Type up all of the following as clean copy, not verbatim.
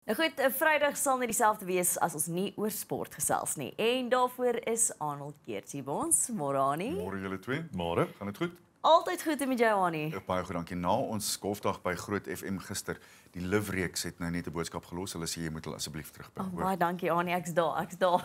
Nou goed, 'n Vrydag sal nie dieselfde wees as ons nie oor sport gesels nie. En daarvoor is Arnold Keertjie by ons. Môre Arnie. Môre julle twee. Môre, gaan dit goed? Altyd goed met jou Arnie. Baie goed, dankie. Na ons golfdag by Groot FM gister, die Live-reeks het nou net 'n boodskap gelos. Hulle sê jy moet hulle asseblief terugbring. Baie dankie Arnie, ek's daar.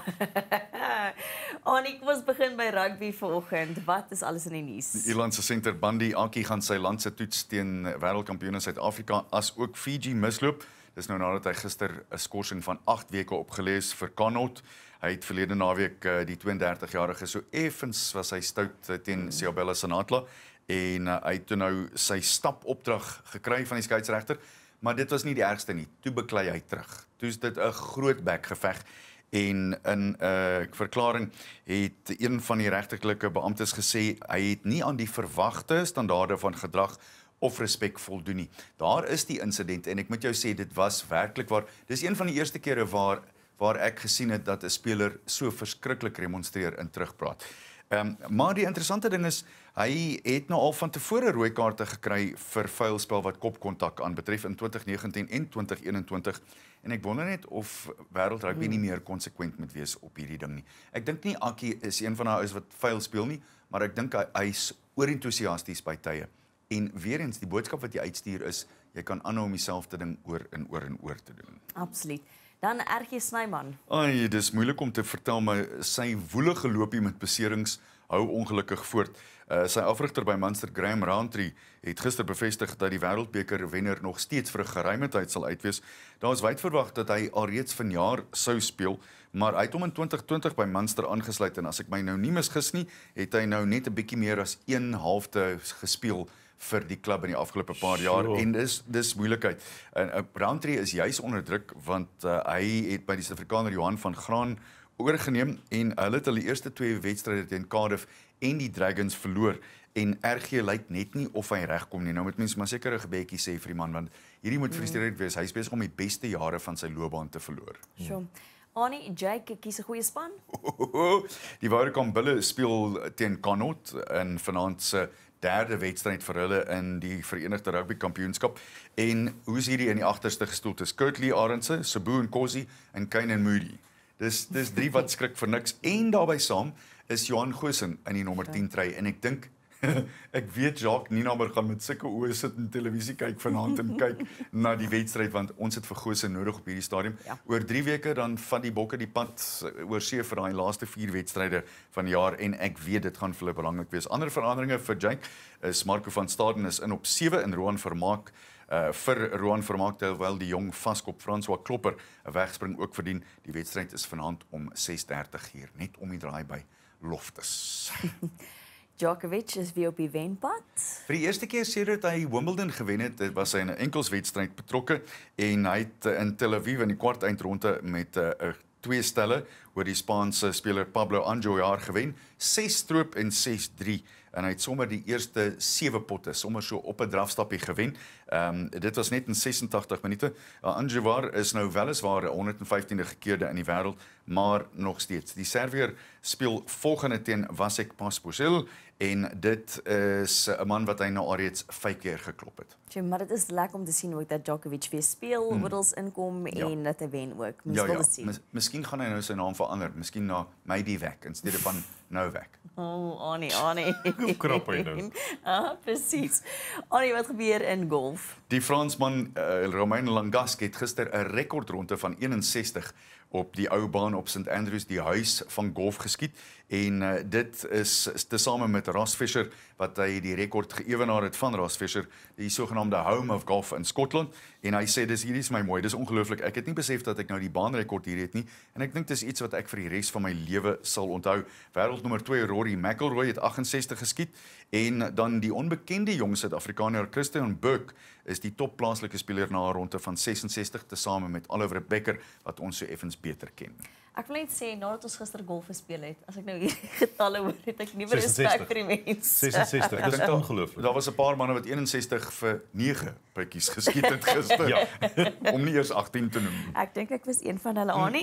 Arnie, kom ons begin by rugby vanoggend. Wat is alles in die nuus? Die Ierlandse senter Bandi Aki gaan sy land se toets teen wêreldkampioen in Suid-Afrika as ook Fiji misloop. Dis nou nadat hy gister 'n skorsing van 8 weke opgelees vir Connaught. Hy het verlede naweek die 32-jarige so effens was hy stout teen Siabela Senatla en hy het toe nou sy stapopdrag gekry van die skeieregter, maar dit was nie die ergste nie. Toe beklei hy terug. Toe is dit 'n groot bekgeveg en in 'n verklaring het een van die regterlike beamptes gesê hy het nie aan die verwagte standaarde van gedrag of respek voldoen nie. Daar is die insident en ek moet jou sê dit was werklik waar. Dis een van die eerste kere waar ek gesien het dat 'n speler so verskriklik remonstreer en terugpraat. Maar die interessante ding is hy het nou al van tevore rooi kaarte gekry vir vuilspel wat kopkontak aanbetref in 2019 en 2021 en ek wonder net of wêreldrugby nie meer konsekwent moet wees op hierdie ding nie. Ek dink nie Aki is een van daai ouens wat vuil speel nie, maar ek dink hy's oorentoesiasties by tye. En weer eens, die boodskap wat jy uitstuur is, jy kan aanhou om dieselfde ding oor en oor te doen. Absoluut. Dan RG Snyman. Ai, dis moeilik om te vertel, maar sy woelige loopie met beserings hou ongelukkig voort. Sy afrigter by Munster, Graham Roundtree, het gister bevestig dat die wêreldbeker wenner nog steeds vir 'n geruime tyd sal uitwees. Daar is wyd verwag dat hy alreeds vanjaar sou speel, maar hy het hom in 2020 by Munster aangesluit en as ek my nou nie misgis nie, het hy nou net 'n bietjie meer as 1/2 gespeel vir die klub in die afgelope paar jaar en dis moeilikheid. Roundtree is juis onder druk want hy het by die Suid-Afrikaner Johan van Graan oorgeneem en hulle het hulle eerste 2 wedstryde teen Cardiff en die Dragons verloor en RG lyk net nie of hy regkom nie. Nou moet mens maar seker 'n gebedjie sê vir die man want hierdie moet frustrerend wees. Hy is besig om die beste jare van sy loopbaan te verloor. Sjoe. Arnie, Jake kies 'n goeie span. Die Woudekamp Bulle speel teen Connaught in vanaand se derde wedstryd vir hulle in die Verenigde Rugby Kampioenskap. En hoe is hierdie in die agterste gestoeld is? Kurtley Arendse, Sabu Nkosi en Kane Moody. Dis 3 wat skrik vir niks en daarbey saam is Johan Goosen in die nommer 10 try en ek dink ek weet Jacques Nienaber gaan met sulke oë sit en televisie kyk vanaand en kyk na die wedstryd want ons het vir Goosen nodig op hierdie stadium. Ja. Oor 3 weke dan vat die Bokke die pad oor see vir daai laaste 4 wedstryde van die jaar en ek weet dit gaan vir hulle belangrik wees. Ander veranderinge vir Jake is Marco van Staden is in op 7 en Roan Vermaak vir Roan Vermaak terwyl die jong vaskop François Klopper 'n wegspring ook verdien. Die wedstryd is vanaand om 6:30 hier net om die draai by Loftus. Djokovic is weer op die wenpad. Vir die eerste keer sedert hy Wimbledon gewen het, was hy in 'n enkelswedstryd betrokke en hy het in Tel Aviv in die kwartfinale met 2 stelle oor die Spaanse speler Pablo Anjoyar gewen, 6 stroop en 6-3 en hy het sommer die eerste 7 potte sommer so op 'n drafstappie gewen. Dit was net in 86 minute. Anjoyar is nou weliswaar 115de gekeerde in die wêreld, maar nog steeds. Die Serviër speel volgende teen Vasek Pospisil en dit is 'n man wat hy nou alreeds 5 keer geklop het. Ja, maar dit is lekker om te sien ook dat Djokovic weer speel, oorals inkom en dat hy wen ook. Miskien gaan hy nou sy naam verander, miskien na Medivek in steede van Novak. Arnie. Hoe krap hy nou? Presies. Arnie, wat gebeur in golf? Die Fransman Romain Langasque het gister 'n rekordronde van 61 op die ou baan op St Andrews, die huis van golf geskiet en dit is tesame met Ross Fisher wat hy die rekord geëwenaar het van Ross Fisher, die sogenaamde home of golf in Skotland en hy sê hierdie is my mooi, dis ongelooflik. Ek het nie besef dat ek nou die baanrekord hier het nie en ek dink dis iets wat ek vir die res van my lewe sal onthou. Wêreldnommer 2 Rory McIlroy het 68 geskiet en dan die onbekende jong Suid-Afrikaner Christian Burke is die top plaaslike speler na 'n ronde van 66 tesame met Oliver Becker wat ons so effens beter ken. Ek wil net sê nadat ons gister golf gespeel het, as ek nou hierdie getalle hoor, het ek nie meer respek vir die mense. 66, dit is ongelooflik. Daar was 'n paar manne wat 61 vir 9 bytjies geskiet het gister. Ja. Om nie eers 18 te noem. Ek dink ek was een van hulle Arnie.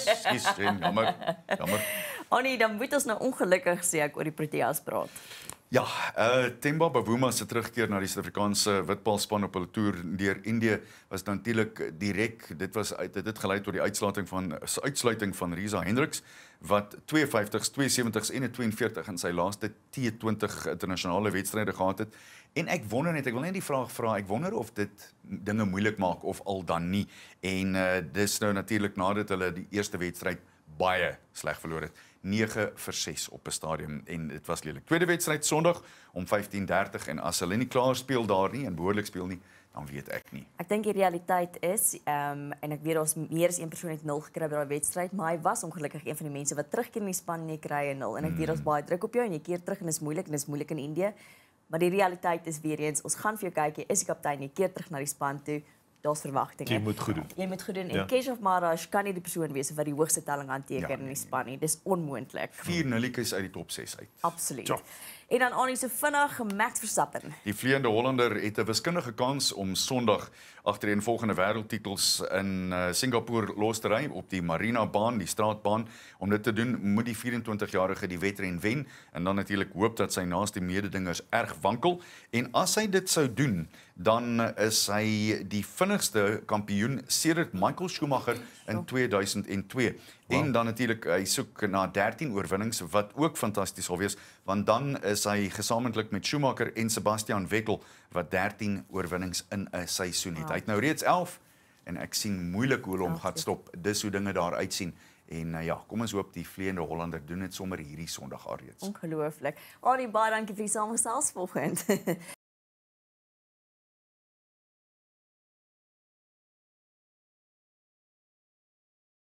Skus, jammer. Arnie, dan moet ons nou ongelukkig sê ek oor die Proteas praat. Ja, Themba Bavuma se terugkeer na die Suid-Afrikaanse witbalspan op hulle toer deur Indië was natuurlik direk. Dit het gelei tot die uitsluiting van Risa Hendricks wat 52s, 72s en 'n 42 in sy laaste T20 internasionale wedstryde gehad het. En ek wonder net, ek wil net die vraag vra, ek wonder of dit dinge moeilik maak of al dan nie. En dis nou natuurlik nadat hulle die eerste wedstryd baie sleg verloor het. 9-6 op 'n stadium en dit was lelik. Tweede wedstryd Sondag om 15:30 en as hulle nie klaar speel daar nie en behoorlik speel nie, dan weet ek nie. Ek dink die realiteit is en ek weet ons meer as een persoon het 0 gekry by daai wedstryd, maar hy was ongelukkig een van die mense wat terugkeer in die span en jy kry 'n 0 en ek weet ons baie druk op jou en jy keer terug en dit is moeilik in Indië. Maar die realiteit is weer eens, ons gaan vir jou kyk, jy is die kaptein, jy keer terug na die span toe. Daar's verwagtinge. Jy moet goed doen. Jy moet goed doen. Ja. En Keshav Maharaj kan nie die persoon wees wat die hoogste telling aanteken in die span nie. Dis onmoontlik. 4 nullies uit die top 6 uit. Absoluut. Ja. En dan Arnie se vinnig Max Verstappen. Die vleiende Hollander het 'n wiskundige kans om Sondag agtereenvolgende wêreldtitels in Singapore los te ry op die Marina baan, die straatbaan. Om dit te doen, moet die 24-jarige die wedren wen en dan natuurlik hoop dat sy naaste mededingers erg wankel. En as hy dit sou doen, dan is hy die vinnigste kampioen sedert Michael Schumacher in 2002. En dan natuurlik hy soek na 13 oorwinnings wat ook fantasties sal wees, want dan is hy gesamentlik met Schumacher en Sebastian Vettel wat 13 oorwinnings in 'n seisoen het. Hy het nou reeds 11 en ek sien moeilik hoe hulle hom gaan stop. Dis hoe dinge daar uitsien. En ja, kom ons hoop die vleiende Hollander doen dit sommer hierdie Sondag alreeds. Ongelooflik. Arnie, baie dankie vir die samestelling vanoggend.